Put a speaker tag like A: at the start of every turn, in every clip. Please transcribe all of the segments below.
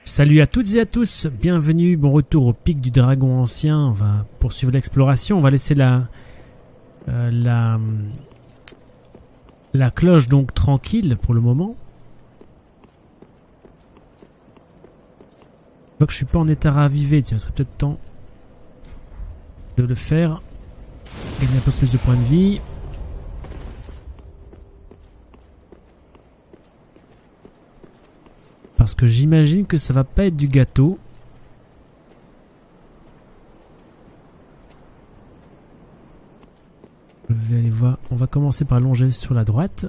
A: Salut à toutes et à tous, bienvenue, bon retour au pic du dragon ancien. On va poursuivre l'exploration, on va laisser la cloche donc tranquille pour le moment. Je vois que je suis pas en état ravivé, tiens, il serait peut-être temps de le faire. Gagner un peu plus de points de vie. Parce que j'imagine que ça va pas être du gâteau. Je vais aller voir. On va commencer par longer sur la droite.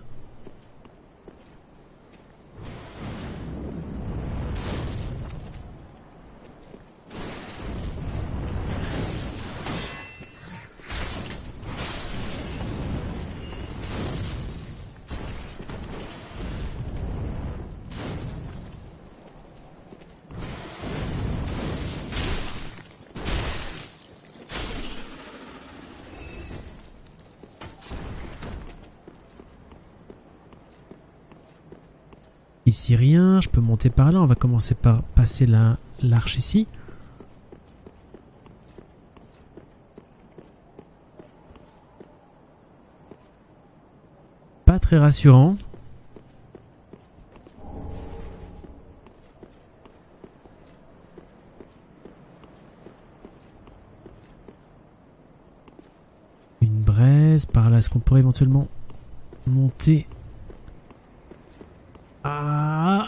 A: Ici rien, je peux monter par là, on va commencer par passer l'arche ici. Pas très rassurant. Une braise, par là, est-ce qu'on pourrait éventuellement monter ? Ah.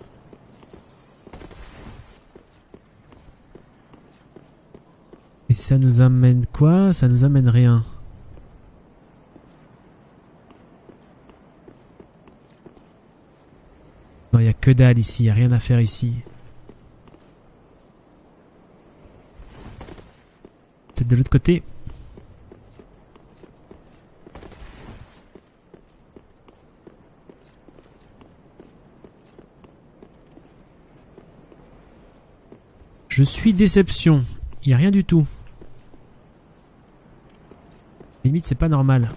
A: Et ça nous amène quoi? Ça nous amène rien. Non, il n'y a que dalle ici, il n'y a rien à faire ici. Peut-être de l'autre côté. Je suis déception. Il n'y a rien du tout. Limite, c'est pas normal.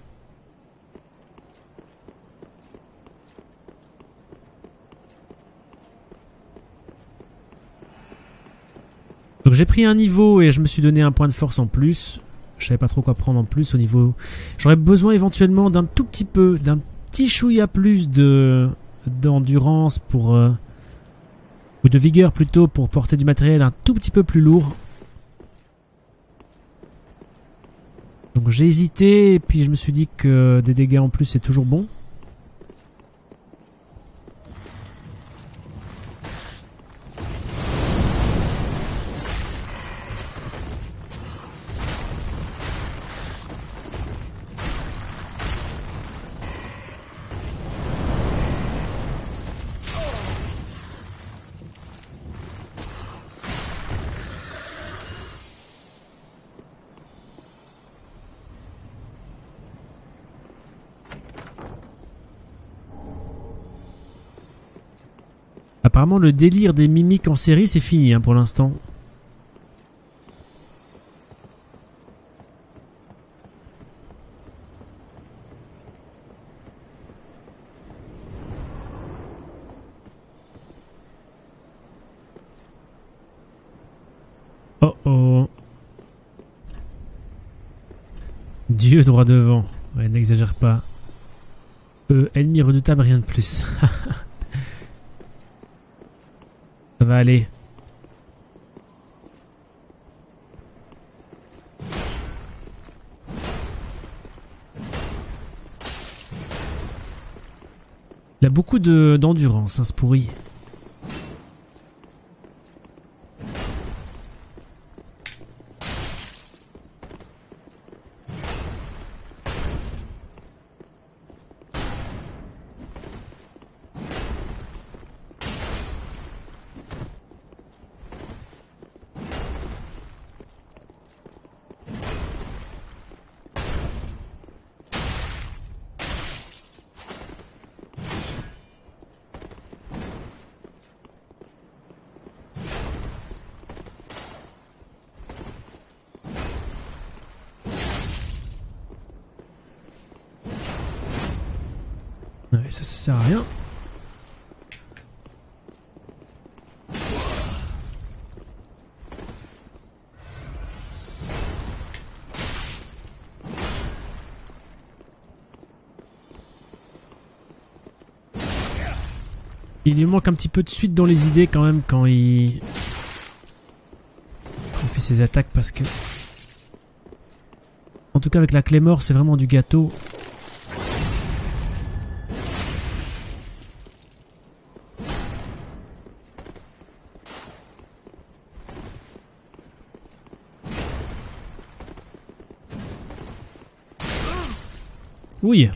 A: Donc j'ai pris un niveau et je me suis donné un point de force en plus. Je savais pas trop quoi prendre en plus au niveau... J'aurais besoin éventuellement d'un tout petit peu, d'un petit chouïa plus d'endurance pour... ou de vigueur plutôt pour porter du matériel un tout petit peu plus lourd. Donc j'ai hésité et puis je me suis dit que des dégâts en plus c'est toujours bon. Apparemment le délire des mimiques en série c'est fini hein, pour l'instant. Oh oh. Dieu droit devant. Ouais, n'exagère pas. Ennemi redoutable, rien de plus. Ça va aller. Il a beaucoup d'endurance, hein, ce pourri. Ouais, ça sert à rien. Il lui manque un petit peu de suite dans les idées quand même quand il fait ses attaques parce que... En tout cas avec la Claymore c'est vraiment du gâteau. Oui.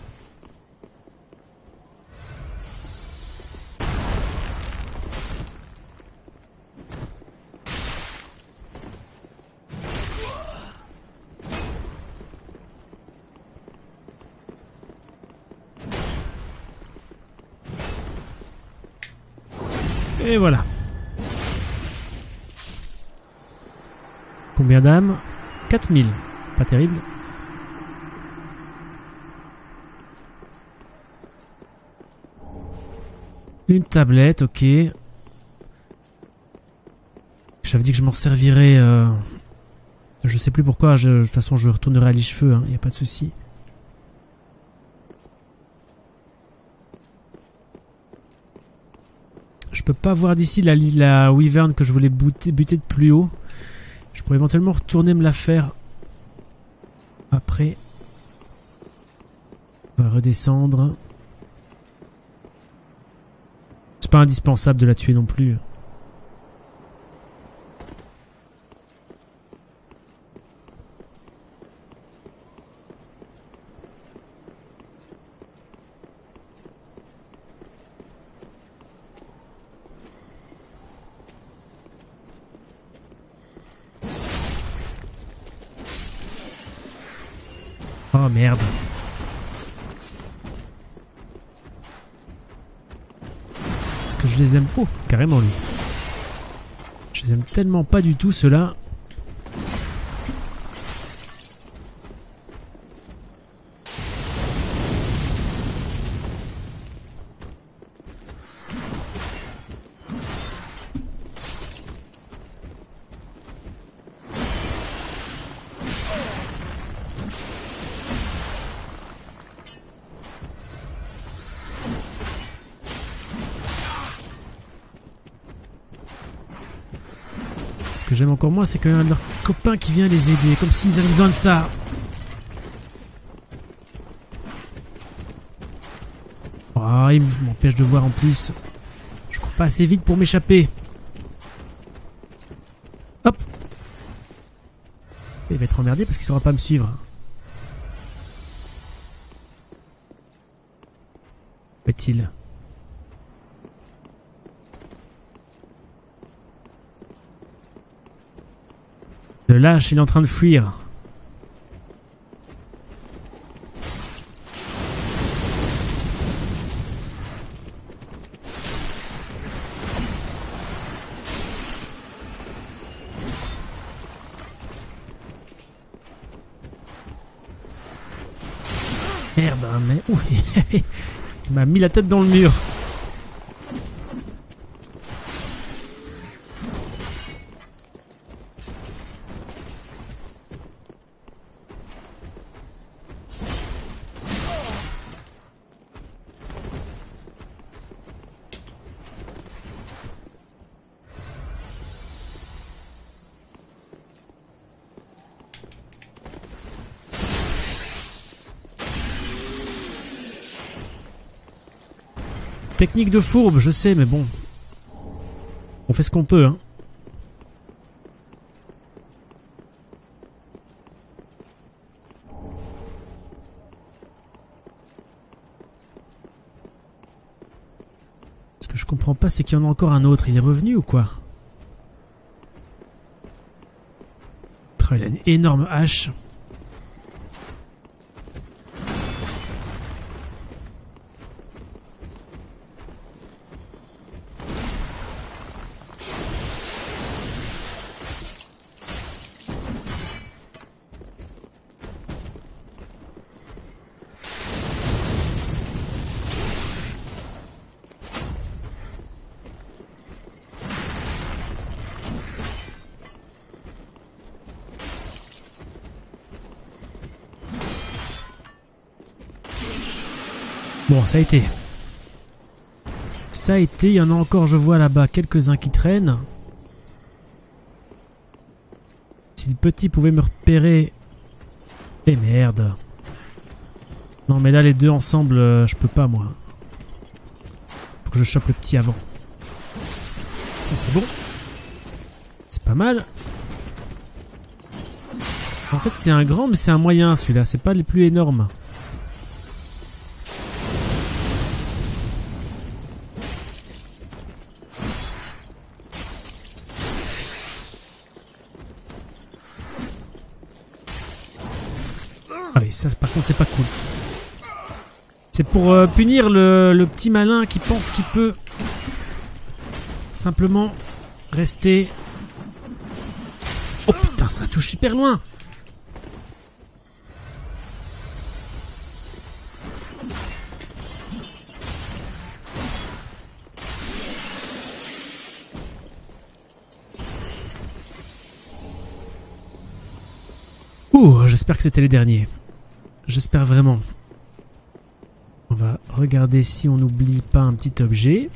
A: Et voilà. Combien d'âmes? 4000. Pas terrible. Une tablette, ok. J'avais dit que je m'en servirais. Je sais plus pourquoi. De toute façon, je retournerai à l'Icheveux. Il n'y a pas de souci. Je peux pas voir d'ici la Wyvern que je voulais buter de plus haut. Je pourrais éventuellement retourner me la faire après. On va redescendre. C'est pas indispensable de la tuer non plus. Oh merde. Est-ce que je les aime? Oh, carrément lui. Je les aime tellement pas du tout ceux-là. Ce que j'aime encore moins, c'est qu'il y a un de leurs copains qui vient les aider, comme s'ils avaient besoin de ça. Oh, il m'empêche de voir en plus. Je cours pas assez vite pour m'échapper. Hop. Il va être emmerdé parce qu'il saura pas me suivre. Où est-il ? Le lâche, il est en train de fuir. Merde, mais... Ouh, il m'a mis la tête dans le mur. Technique de fourbe, je sais, mais bon. On fait ce qu'on peut, hein. Ce que je comprends pas, c'est qu'il y en a encore un autre. Il est revenu ou quoi? Il a une énorme hache. Bon, ça a été. ça a été. Il y en a encore, je vois là-bas, quelques-uns qui traînent. Si le petit pouvait me repérer... Eh merde. Non mais là les deux ensemble, je peux pas moi. Faut que je chope le petit avant. Ça c'est bon. C'est pas mal. En fait c'est un grand mais c'est un moyen celui-là. C'est pas les plus énormes. Ah oui ça par contre c'est pas cool. C'est pour punir le petit malin qui pense qu'il peut simplement rester... Oh putain, ça touche super loin. Ouh, j'espère que c'était les derniers. J'espère vraiment. On va regarder si on n'oublie pas un petit objet.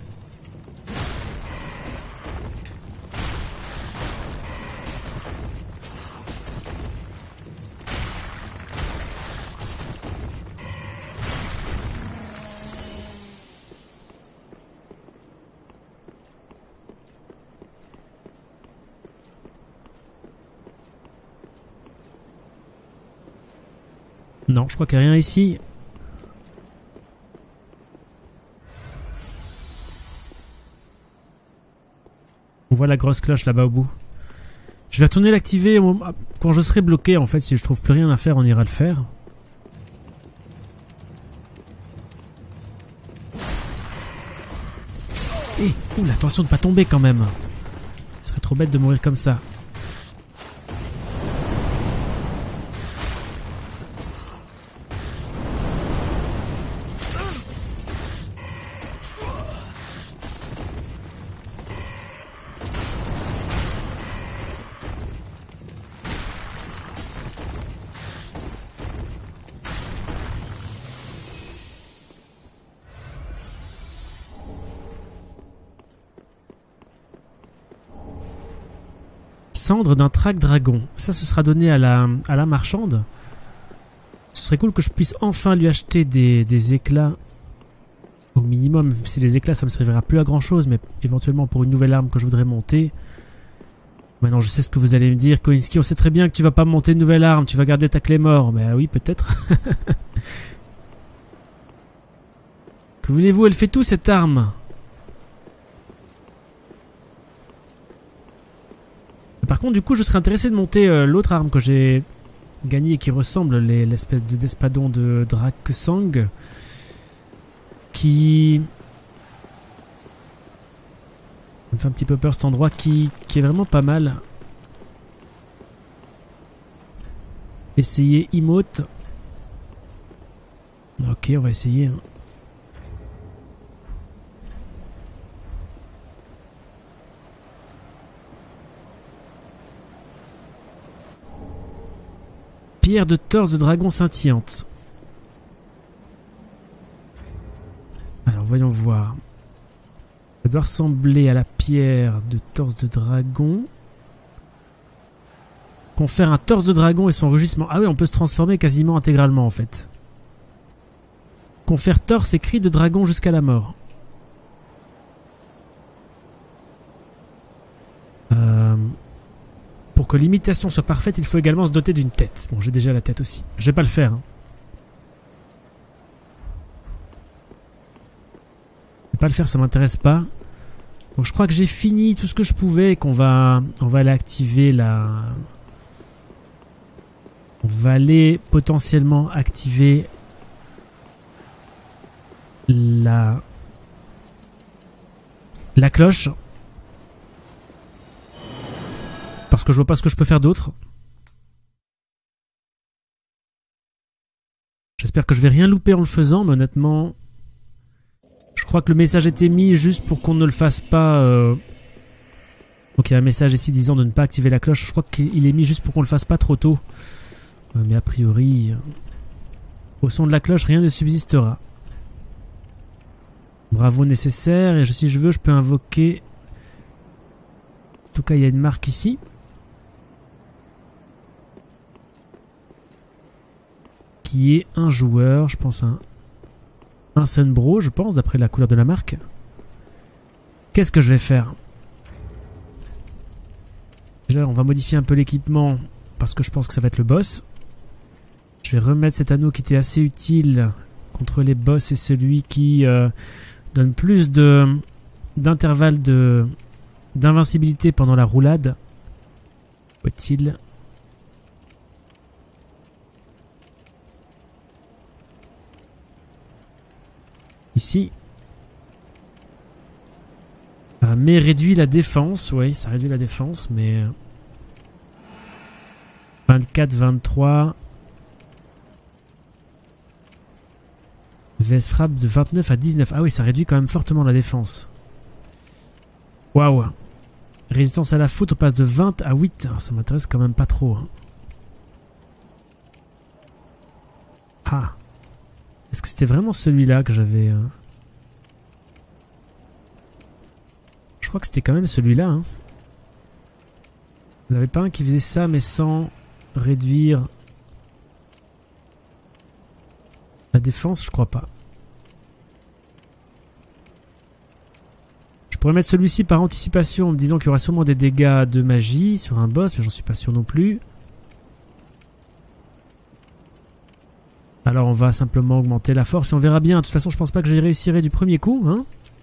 A: Non, je crois qu'il n'y a rien ici. On voit la grosse cloche là-bas au bout. Je vais retourner l'activer quand je serai bloqué en fait. Si je trouve plus rien à faire, on ira le faire. Eh, oula, attention de pas tomber quand même. Ce serait trop bête de mourir comme ça. Cendre d'un track dragon. Ça, ce sera donné à la marchande. Ce serait cool que je puisse enfin lui acheter des éclats. Au minimum, si les éclats, ça me servira plus à grand chose, mais éventuellement pour une nouvelle arme que je voudrais monter. Maintenant, je sais ce que vous allez me dire. Koinski, on sait très bien que tu vas pas monter une nouvelle arme, tu vas garder ta clé mort. Mais oui, peut-être. Que voulez-vous, elle fait tout cette arme. Par contre, du coup, je serais intéressé de monter l'autre arme que j'ai gagnée et qui ressemble l'espèce d'espadon de Drakesang. Qui me fait un petit peu peur cet endroit qui est vraiment pas mal. Essayer emote. Ok, on va essayer. Pierre de torse de dragon scintillante. Alors voyons voir. Ça doit ressembler à la pierre de torse de dragon. Confère un torse de dragon et son rugissement. Ah oui, on peut se transformer quasiment intégralement en fait. Confère torse et cri de dragon jusqu'à la mort. Pour que l'imitation soit parfaite, il faut également se doter d'une tête. Bon, j'ai déjà la tête aussi. Je vais pas le faire. Hein. Je vais pas le faire, ça m'intéresse pas. Donc je crois que j'ai fini tout ce que je pouvais et on va aller activer la... On va aller potentiellement activer la cloche. Parce que je vois pas ce que je peux faire d'autre. J'espère que je vais rien louper en le faisant, mais honnêtement... Je crois que le message était mis juste pour qu'on ne le fasse pas... Donc il y a un message ici disant de ne pas activer la cloche. Je crois qu'il est mis juste pour qu'on le fasse pas trop tôt. Mais a priori... Au son de la cloche, rien ne subsistera. Bravo nécessaire. Et si je veux, je peux invoquer... En tout cas, il y a une marque ici. Qui est un joueur, je pense un Sunbro, je pense, d'après la couleur de la marque. Qu'est-ce que je vais faire? Déjà, on va modifier un peu l'équipement parce que je pense que ça va être le boss. Je vais remettre cet anneau qui était assez utile contre les boss et celui qui donne plus d'intervalle d'invincibilité pendant la roulade. Où est-il? Ici. Mais réduit la défense. Oui, ça réduit la défense, mais... 24, 23... VS frappe de 29 à 19. Ah oui, ça réduit quand même fortement la défense. Waouh. Résistance à la faute, on passe de 20 à 8. Ça m'intéresse quand même pas trop. Ah. Est-ce que c'était vraiment celui-là que j'avais... Je crois que c'était quand même celui-là. Hein. Il n'y en avait pas un qui faisait ça, mais sans réduire la défense, je crois pas. Je pourrais mettre celui-ci par anticipation en me disant qu'il y aura sûrement des dégâts de magie sur un boss, mais j'en suis pas sûr non plus. Alors on va simplement augmenter la force et on verra bien. De toute façon, je pense pas que j'y réussirai du premier coup. Hein.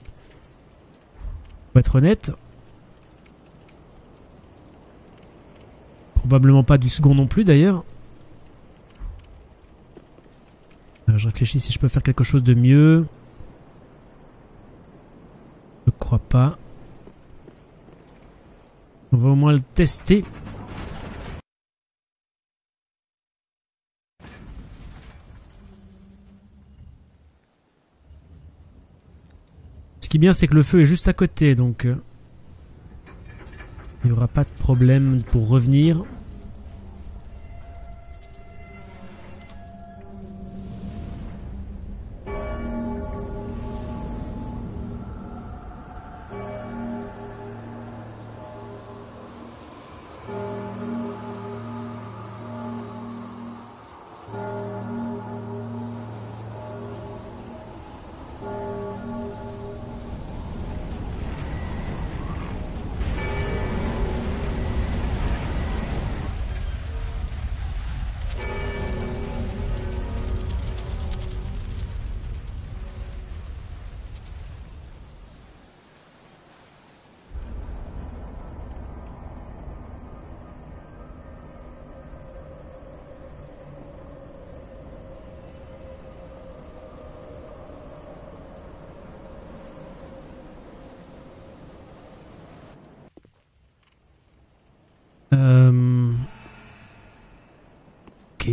A: Pour être honnête. Probablement pas du second non plus d'ailleurs. Je réfléchis si je peux faire quelque chose de mieux. Je crois pas. On va au moins le tester. Ce qui est bien, c'est que le feu est juste à côté, donc il n'y aura pas de problème pour revenir. Ok.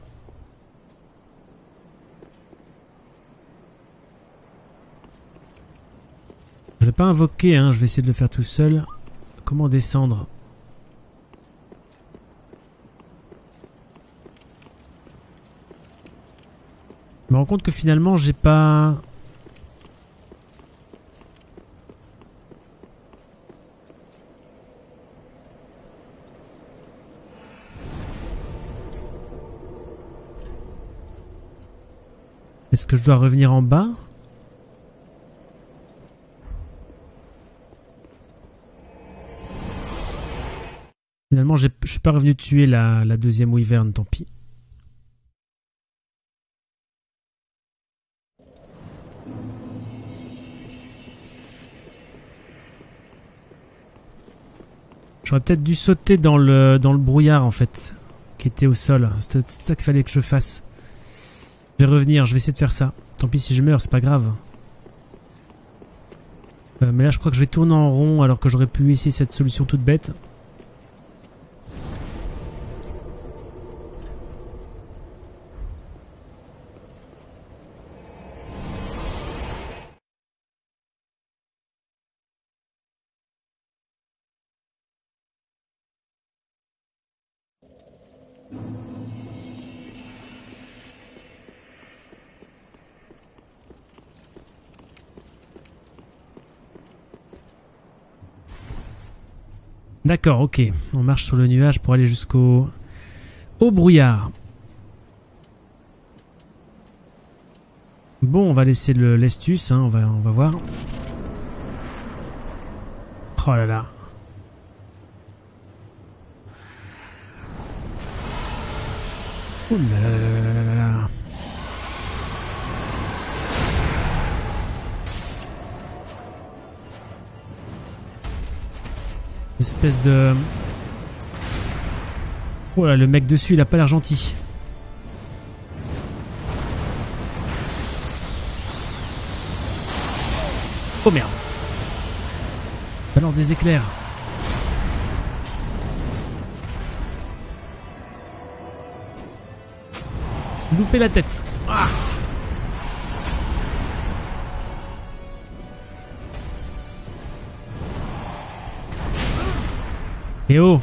A: Je vais pas invoquer, hein, je vais essayer de le faire tout seul. Comment descendre? Je me rends compte que finalement j'ai pas... Est-ce que je dois revenir en bas? Finalement, je suis pas revenu tuer la deuxième wyvern, tant pis. J'aurais peut-être dû sauter dans le brouillard, en fait, qui était au sol. C'est ça qu'il fallait que je fasse. Je vais revenir, je vais essayer de faire ça. Tant pis si je meurs, c'est pas grave. Mais là, je crois que je vais tourner en rond alors que j'aurais pu essayer cette solution toute bête. D'accord, ok. On marche sur le nuage pour aller jusqu'au brouillard. Bon, on va laisser l'estus, hein, on va voir. Oh là là. Ouh là là là là là là là. Espèce de... Oh là, le mec dessus, il a pas l'air gentil. Oh merde. Balance des éclairs. Loupé la tête. Ah. Et oh.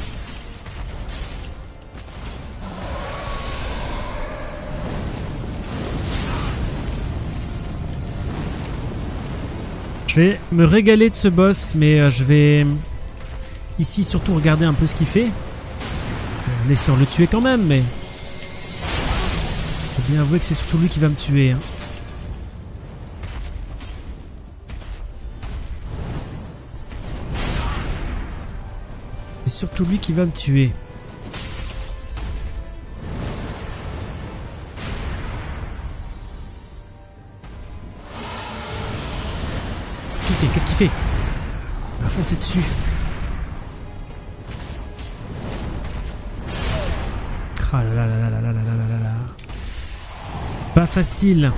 A: Je vais me régaler de ce boss, mais je vais ici surtout regarder un peu ce qu'il fait. Laissons le tuer quand même, mais... Faut bien avouer que c'est surtout lui qui va me tuer. Hein. C'est surtout lui qui va me tuer. Qu'est-ce qu'il fait? Il va foncer dessus. Ah là là là là là là là là là. Pas facile.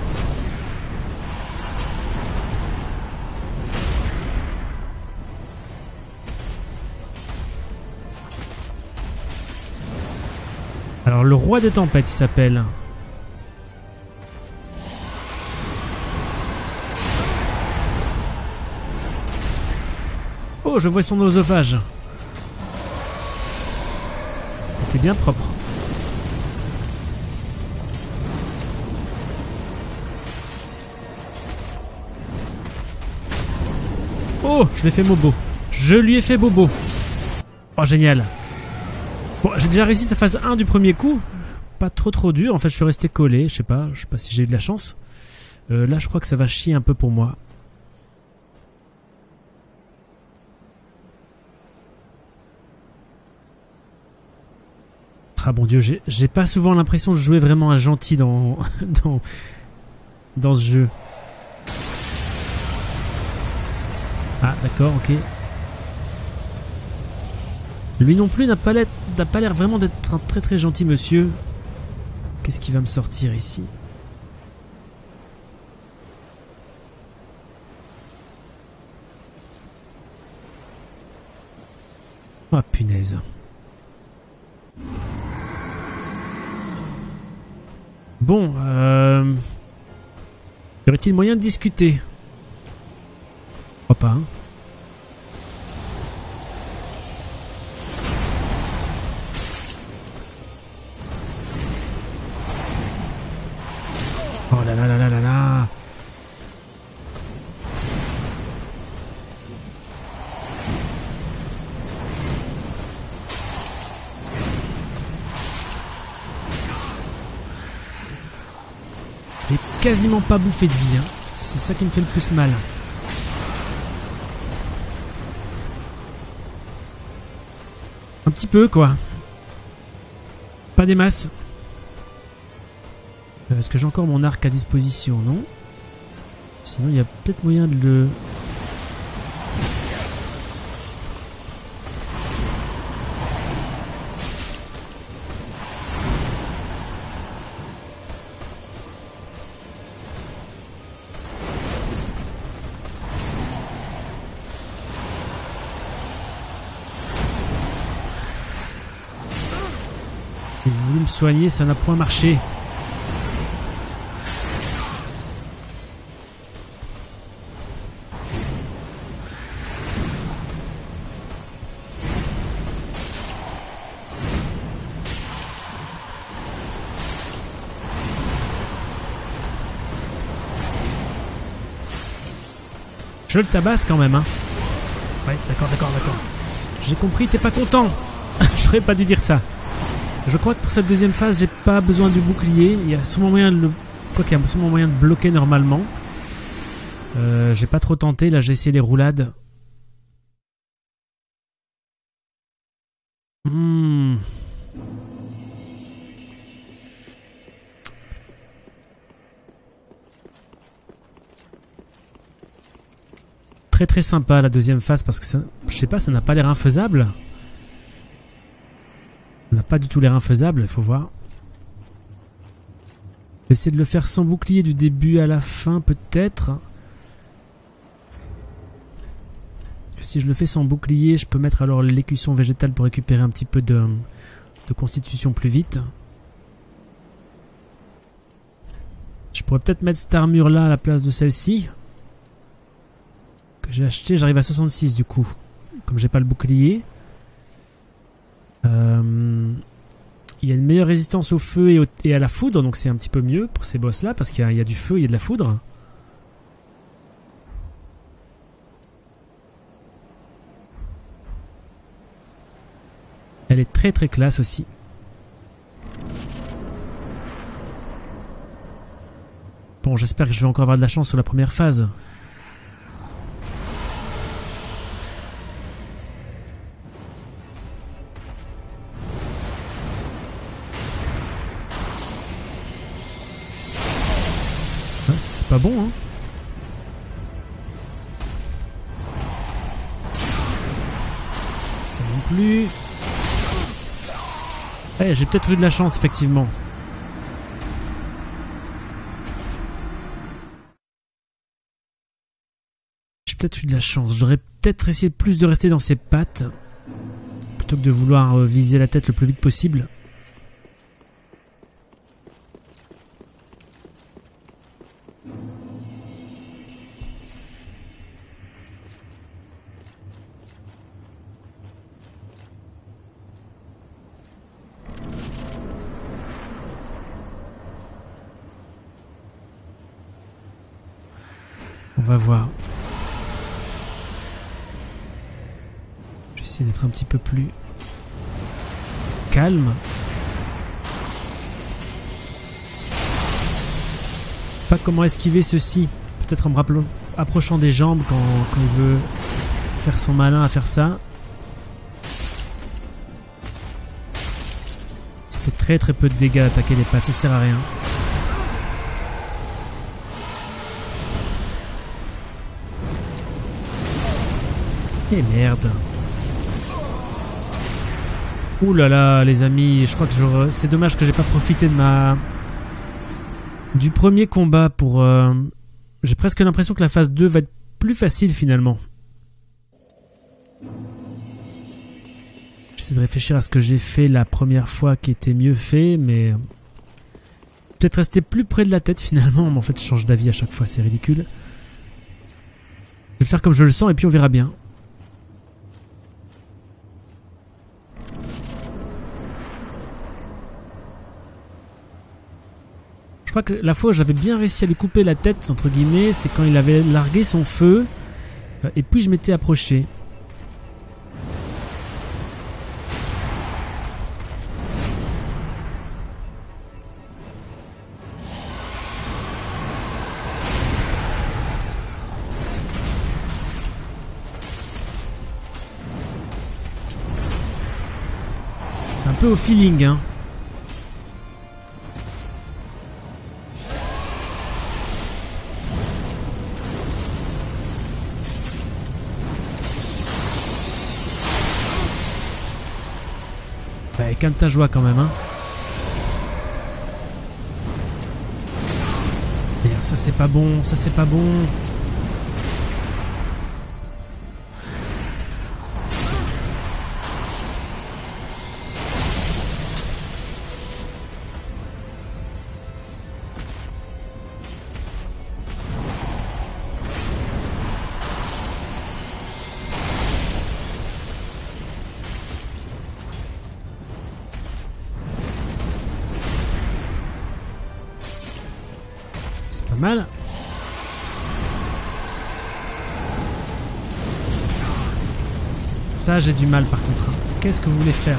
A: Alors le roi des tempêtes il s'appelle. Oh, je vois son oesophage. C'était bien propre. Oh, je l'ai fait bobo. Je lui ai fait bobo. Oh, génial. Bon, j'ai déjà réussi sa phase 1 du premier coup. Pas trop dur. En fait, je suis resté collé. Je sais pas si j'ai eu de la chance. Là, je crois que ça va chier un peu pour moi. Ah bon Dieu, j'ai pas souvent l'impression de jouer vraiment un gentil dans ce jeu. Ah d'accord, ok. Lui non plus n'a pas l'air vraiment d'être un très gentil monsieur. Qu'est-ce qui va me sortir ici? Ah punaise. Bon, y aurait-il moyen de discuter? Je crois pas, hein. Oh là là là là là là. Je l'ai quasiment pas bouffé de vie, hein. C'est ça qui me fait le plus mal. Un petit peu, quoi. Pas des masses. Est-ce que j'ai encore mon arc à disposition? Non. Sinon, il y a peut-être moyen de le... J'ai voulu me soigner, ça n'a point marché. Je le tabasse quand même, hein. Ouais, d'accord. J'ai compris, t'es pas content. J'aurais pas dû dire ça. Je crois que pour cette deuxième phase, j'ai pas besoin du bouclier. Il y a sûrement moyen de le... Quoi qu'il y a sûrement moyen de bloquer normalement. J'ai pas trop tenté. Là, j'ai essayé les roulades. Très très sympa la deuxième phase parce que ça, je sais pas, ça n'a pas l'air infaisable. Ça n'a pas du tout l'air infaisable, il faut voir. Essayer de le faire sans bouclier du début à la fin peut-être. Si je le fais sans bouclier, je peux mettre alors l'écusson végétale pour récupérer un petit peu de constitution plus vite. Je pourrais peut-être mettre cette armure là à la place de celle-ci. Que j'ai acheté, j'arrive à 66 du coup. Comme j'ai pas le bouclier. Il y a une meilleure résistance au feu et à la foudre, donc c'est un petit peu mieux pour ces boss là, parce qu'il y a du feu, il y a de la foudre. Elle est très très classe aussi. Bon, j'espère que je vais encore avoir de la chance sur la première phase. Ah, ça c'est pas bon, hein. Ça non plus. Eh, j'ai peut-être eu de la chance, effectivement. J'ai peut-être eu de la chance. J'aurais peut-être essayé plus de rester dans ses pattes. Plutôt que de vouloir viser la tête le plus vite possible. On va voir. Je vais essayer d'être un petit peu plus calme. Pas comment esquiver ceci. Peut-être en me approchant des jambes quand il veut faire son malin à faire ça. Ça fait très très peu de dégâts d'attaquer les pattes, ça sert à rien. Et merde. Ouh là là, les amis, je crois que c'est dommage que j'ai pas profité de du premier combat pour... J'ai presque l'impression que la phase 2 va être plus facile finalement. J'essaie de réfléchir à ce que j'ai fait la première fois qui était mieux fait, mais... Peut-être rester plus près de la tête finalement, mais en fait je change d'avis à chaque fois, c'est ridicule. Je vais faire comme je le sens et puis on verra bien. Je crois que la fois où j'avais bien réussi à lui couper la tête, entre guillemets, c'est quand il avait largué son feu, et puis je m'étais approché. C'est un peu au feeling, hein. Bah, calme ta joie quand même, hein. Merde, ça c'est pas bon, ça c'est pas bon. Pas mal. Ça, j'ai du mal par contre. Hein. Qu'est-ce que vous voulez faire?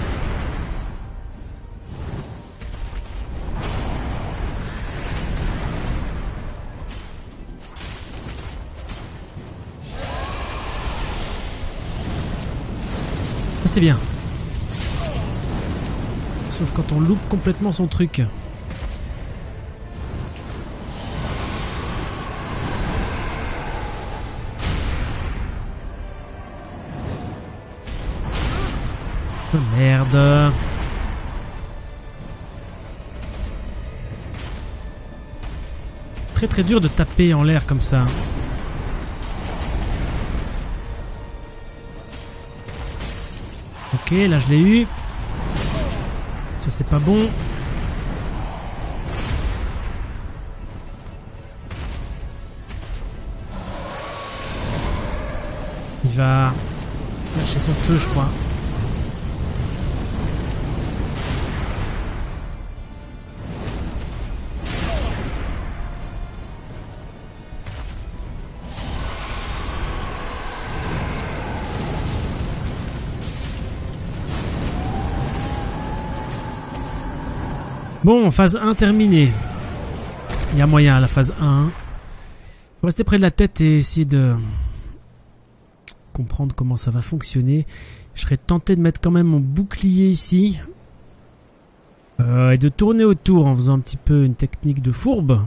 A: Ça, c'est bien. Sauf quand on loupe complètement son truc. Oh, merde. Très très dur de taper en l'air comme ça. Ok, là je l'ai eu. Ça c'est pas bon. Il va lâcher son feu, je crois. Bon, phase 1 terminée. Il y a moyen à la phase 1. Faut rester près de la tête et essayer de comprendre comment ça va fonctionner. Je serais tenté de mettre quand même mon bouclier ici. Et de tourner autour en faisant un petit peu une technique de fourbe.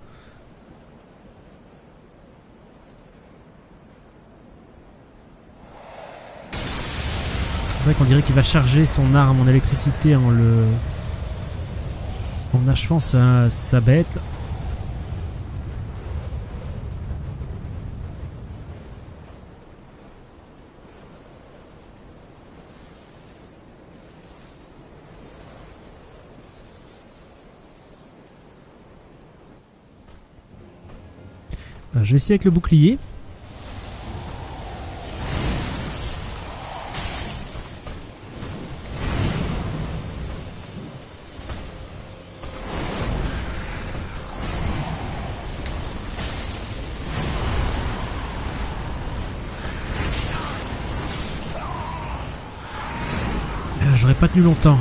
A: C'est vrai qu'on dirait qu'il va charger son arme en électricité en achevant sa bête. Je vais essayer avec le bouclier. J'aurais pas tenu longtemps.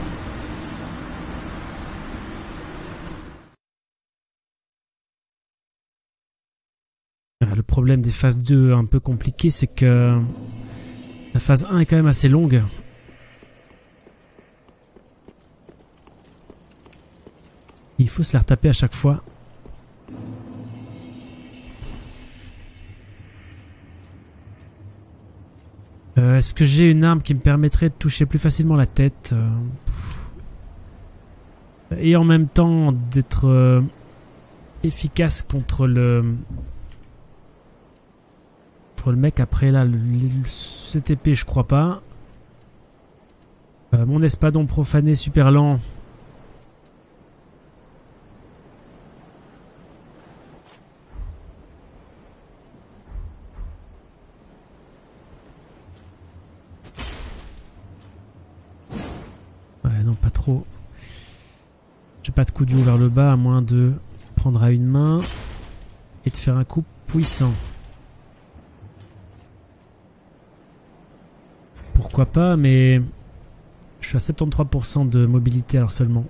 A: Le problème des phases 2 un peu compliqué, c'est que la phase 1 est quand même assez longue. Il faut se la retaper à chaque fois. Est-ce que j'ai une arme qui me permettrait de toucher plus facilement la tête et en même temps d'être efficace contre le mec après là, cette épée je crois pas. Mon espadon profané super lent. Ouais non pas trop. J'ai pas de coup du haut vers le bas à moins de prendre à une main et de faire un coup puissant. Pourquoi pas, mais je suis à 73% de mobilité alors seulement.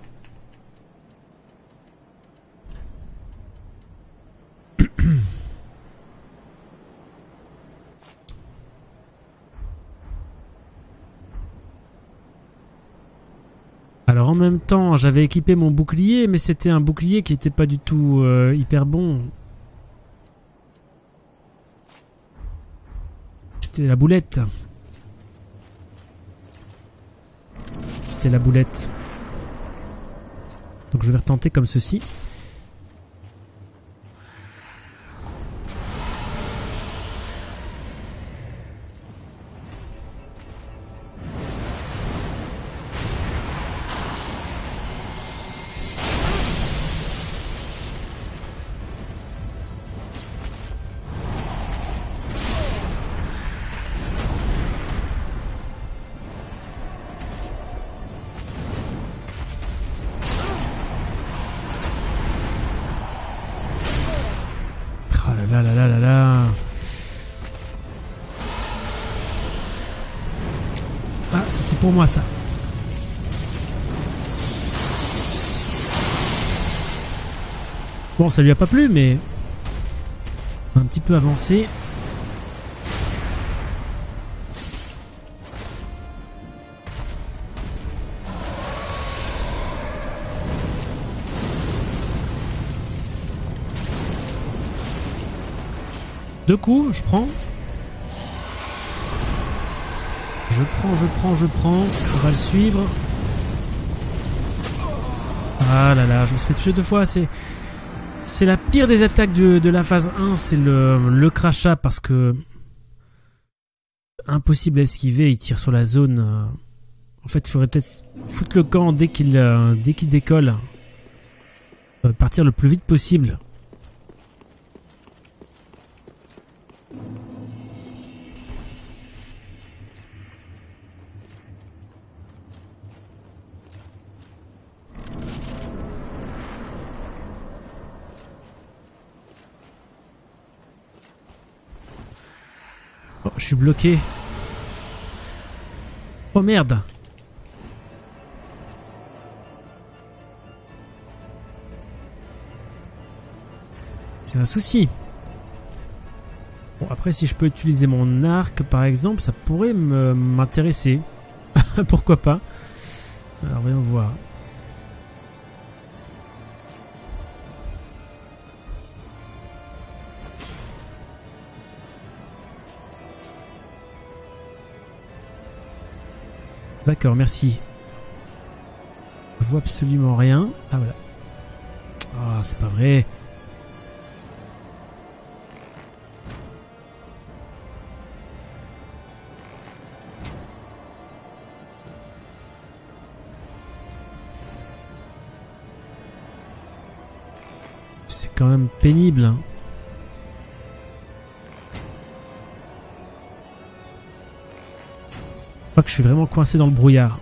A: Alors en même temps, j'avais équipé mon bouclier, mais c'était un bouclier qui était pas du tout hyper bon. C'était la boulette. C'était la boulette. Donc je vais retenter comme ceci. Là là là là là. Ah, ça c'est pour moi ça. Bon, ça lui a pas plu, mais un petit peu avancé. Deux coups, je prends. Je prends. On va le suivre. Ah là là, je me suis fait toucher 2 fois. C'est la pire des attaques de la phase 1. C'est le crachat parce que... Impossible à esquiver. Il tire sur la zone. En fait, il faudrait peut-être foutre le camp dès qu'il décolle. Partir le plus vite possible. Oh, je suis bloqué. Oh merde. C'est un souci. Bon, après, si je peux utiliser mon arc, par exemple, ça pourrait m'intéresser. Pourquoi pas. Alors, voyons voir. D'accord, merci. Je vois absolument rien. Ah voilà. Ah, c'est pas vrai. C'est quand même pénible. Hein. Je crois que je suis vraiment coincé dans le brouillard.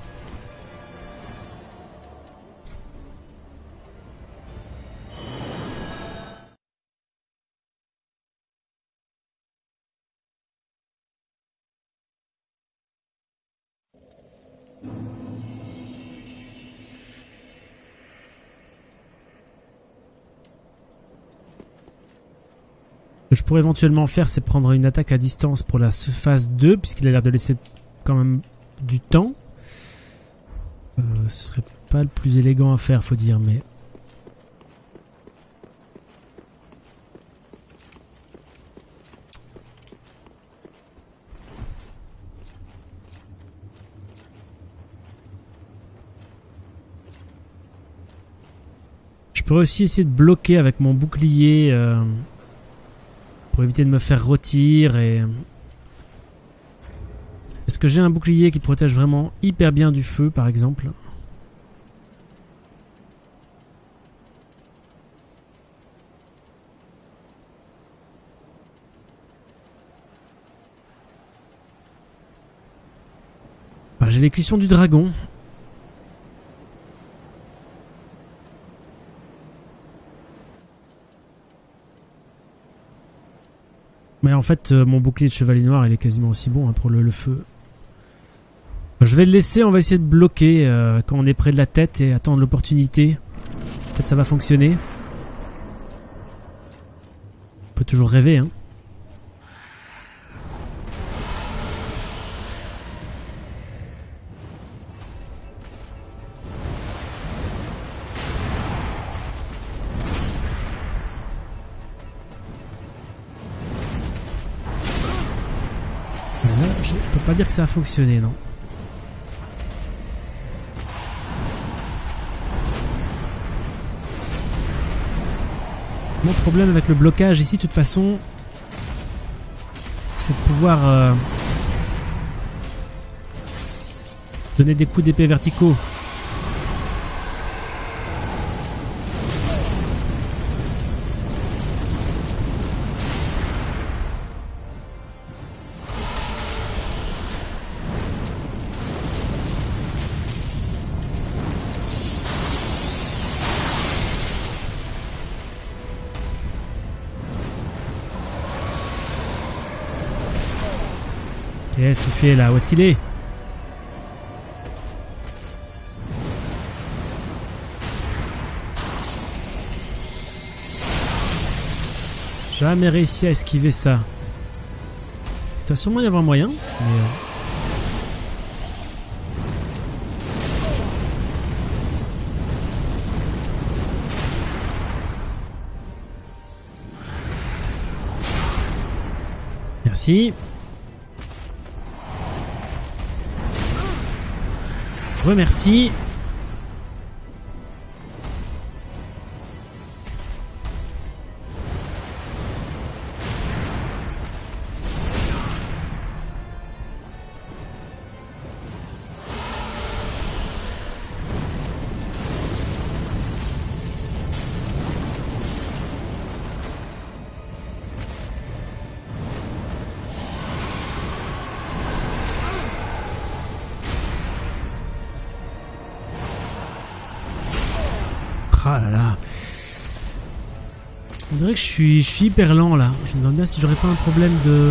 A: Ce que je pourrais éventuellement faire, c'est prendre une attaque à distance pour la phase 2, puisqu'il a l'air de laisser quand même du temps. Ce serait pas le plus élégant à faire, faut dire, mais... Je pourrais aussi essayer de bloquer avec mon bouclier pour éviter de me faire rôtir et... Est-ce que j'ai un bouclier qui protège vraiment hyper bien du feu, par exemple? Bah, j'ai les cuissons du dragon. Mais en fait, mon bouclier de chevalier noir, il est quasiment aussi bon hein, pour le feu. Je vais le laisser, on va essayer de bloquer quand on est près de la tête et attendre l'opportunité. Peut-être ça va fonctionner. On peut toujours rêver, hein. Là, je peux pas dire que ça a fonctionné, non. Mon problème avec le blocage ici, de toute façon, c'est de pouvoir donner des coups d'épée verticaux. Qu'est-ce qu'il fait là? Où est-ce qu'il est? jamais réussi à esquiver ça. Il doit sûrement y avoir moyen, mais... Merci. Remercie. Ah là là. On dirait que je suis hyper lent là. Je me demande bien si j'aurais pas un problème de...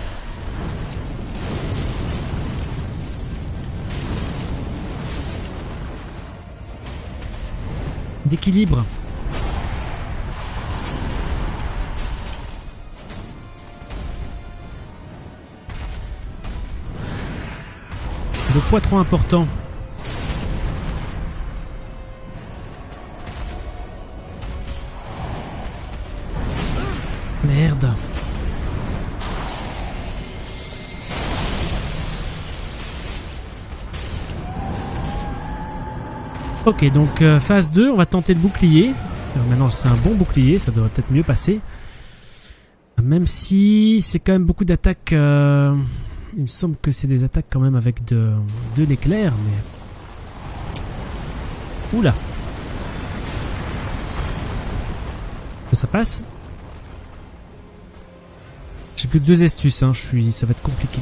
A: d'équilibre. Le poids trop important. Merde. Ok, donc phase 2, on va tenter le bouclier. Alors maintenant c'est un bon bouclier, ça devrait peut-être mieux passer. Même si c'est quand même beaucoup d'attaques... il me semble que c'est des attaques quand même avec de l'éclair, mais... Oula. Ça passe. J'ai plus que 2 astuces, hein, ça va être compliqué.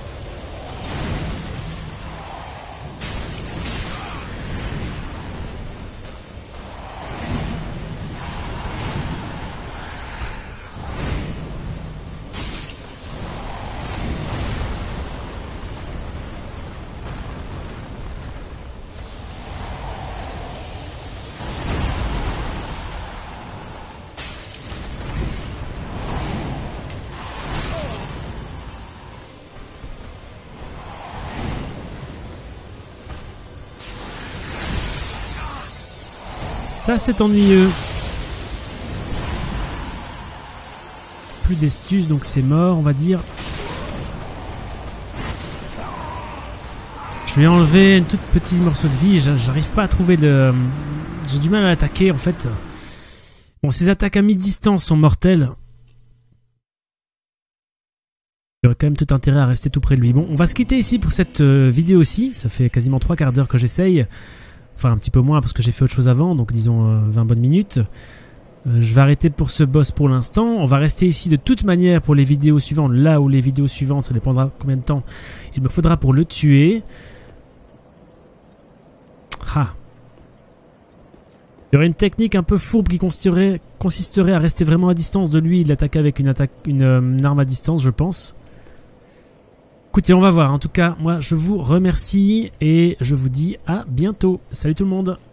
A: Ça c'est ennuyeux. Plus d'astuces donc c'est mort on va dire. Je lui ai enlevé une toute petite morceau de vie. J'arrive pas à trouver le... J'ai du mal à l'attaquer en fait. Bon, ces attaques à mi-distance sont mortelles. Il y aurait quand même tout intérêt à rester tout près de lui. Bon, on va se quitter ici pour cette vidéo aussi. Ça fait quasiment 3 quarts d'heure que j'essaye. Enfin, un petit peu moins parce que j'ai fait autre chose avant, donc disons 20 bonnes minutes. Je vais arrêter pour ce boss pour l'instant. On va rester ici de toute manière pour les vidéos suivantes. Là où les vidéos suivantes, ça dépendra combien de temps il me faudra pour le tuer. Ah. Il y aurait une technique un peu fourbe qui consisterait à rester vraiment à distance de lui et de l'attaquer avec une arme à distance, je pense. Écoutez, on va voir. En tout cas, moi, je vous remercie et je vous dis à bientôt. Salut tout le monde!